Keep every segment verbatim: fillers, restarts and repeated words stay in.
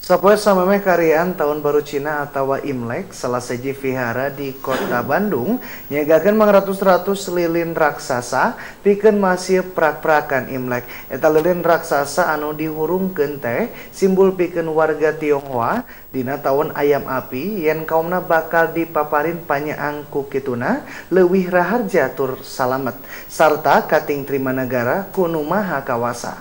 Sapoe samemeh karyaan tahun baru Cina atau Imlek salah seji vihara di kota Bandung nyegakeun mang ratus-ratus lilin raksasa pikeun masih prak-prakan Imlek. Eta lilin raksasa anu dihurungkeun teh simbol pikeun warga Tionghoa dina tahun ayam api yen kaumna bakal dipaparin panyaang ku kituna leuwih raharja tur salamet sarta kating terima negara kuno maha kawasa.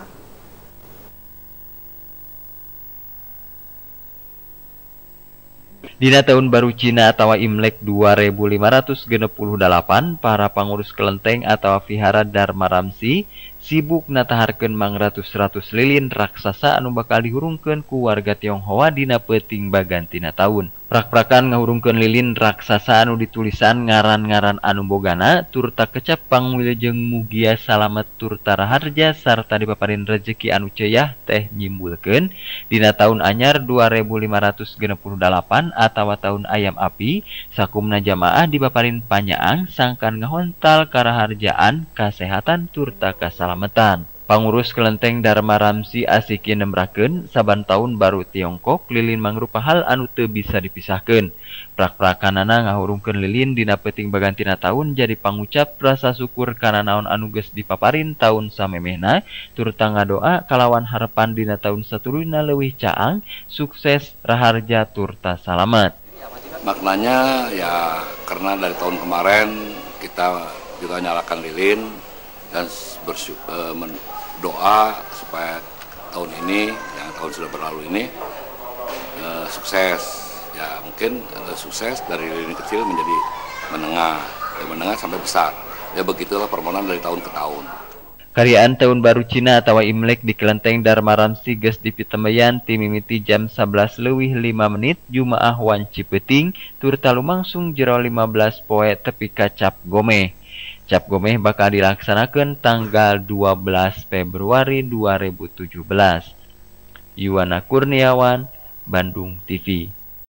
Dina tahun baru Cina atau Imlek dua ribu lima ratus genep puluh dalapan, para pangurus kelenteng atau vihara Dharma Ramsi sibuk nataharkeun mang ratus-ratus lilin raksasa anu bakal dihurungkeun ku warga Tionghoa dina peuting bagantina taun. Prak-prakan ngahurungkeun lilin raksasa anu ditulisan ngaran-ngaran anu bogana turta kecap pangwilujeng mugia salamet turta raharja sarta dipaparin rezeki anu ceuyak teh nyimbulkeun dina taun anyar dua ribu lima ratus genep puluh dalapan atawa taun ayam api sakumna jamaah dipaparin panyaang sangkan ngahontal karaharjaan kasehatan turta kasalametan. Pangurus kelenteng Dharma Ramsi asikin nembrakeun saban tahun baru Tiongkok lilin mangrupa hal anu teu bisa dipisahkeun. Prak-prakanana ngahurungkeun lilin dina peuting bagantina taun jadi pangucap rasa syukur kana naon anu geus dipaparin taun samemehna turta ngadoa kalawan harepan dina taun saturuna leuwih caang, sukses, raharja turta salamet. Maknanya ya karena dari tahun kemarin kita juga nyalakan lilin dan bersyukur doa supaya tahun ini, yang tahun sudah berlalu ini eh, sukses. Ya mungkin eh, sukses dari lini kecil menjadi menengah, dari menengah sampai besar. Ya begitulah permohonan dari tahun ke tahun. Karyaan tahun baru Cina atau Imlek di kelenteng Dharma Ramsi geus dipitemeyan ti mimiti jam sabelas leuwih lima menit Jumaah Wan Cipeuting turta lumangsung jero lima belas poe tepi ka Cap Gomeh. Cap Gomeh bakal dilaksanakan tanggal dua belas Februari dua ribu tujuh belas. Yuwana Kurniawan, Bandung T V.